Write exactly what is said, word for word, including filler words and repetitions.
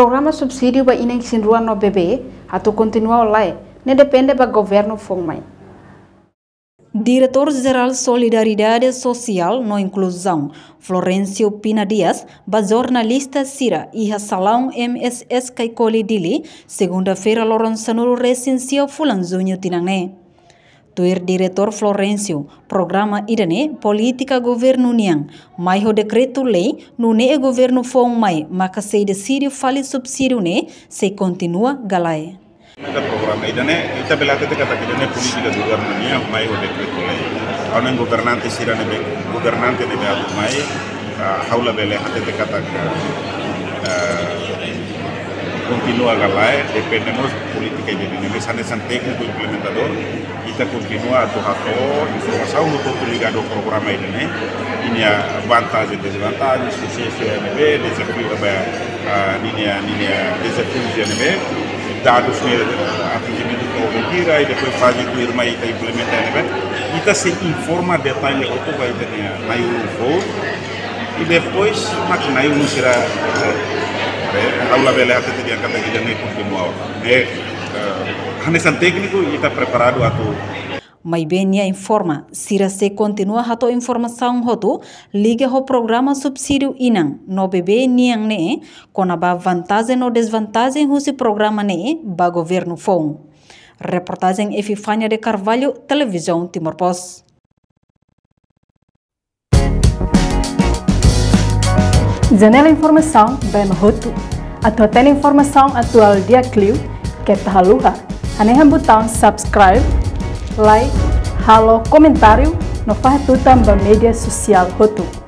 Programa Subsidiu Inan Isin Rua Rua Bebe atau continua oleh ne depende ba Governu Foun. Diretor-Geral Solidariedade Social no Inclusão, Florencio Pina Dias, ba jornalista Sira e Salão M S S Kaikoli Dili, segunda-feira Loronsanuro recensia Fulanzunho Tinangné. Tuir diretor Florencio, programa idane política governo niang, mai ho decreto-lei no ne governo Foun mai, maka se decide fali subsídio ne, se continua galai. Ada programa idane ita belate te kata idane politika governo niang mai ho decreto-lei. Ana governante sira ne governante ne adu mai haula bele hate te kata continua galai, dependemos politika idane ne sanesan técnico implementador. Kita continua a torrar informação no todo ligado ao programa idane. Ini vantagem e desvantagem, sucesso N B, desafio também, ini ini desafio N B, dados ne atingimento do objetivo e depois fazem o irmã e implementa N B. Kita se informa detalhe o que vai ter na Euro e depois na Euro será a aula bela até ter kata idane continua. É hanesan técnico e está preparado a tu. Mai benia informa, sira se continua hato informação hoto, liga ho programa Subsidiu Inan no bebê niang ne, kona ba vantagem ou desvantagem husi programa ne, ba Governu Foun. Reportagem Efifânia de Carvalho, Televisão Timor Post. Janela informação, bem hoto. Atau tem informação atual dia clio, que tahaluha. Hanehan botão subscribe, like, halo, comentário, no faz tudo também mídia social hotu.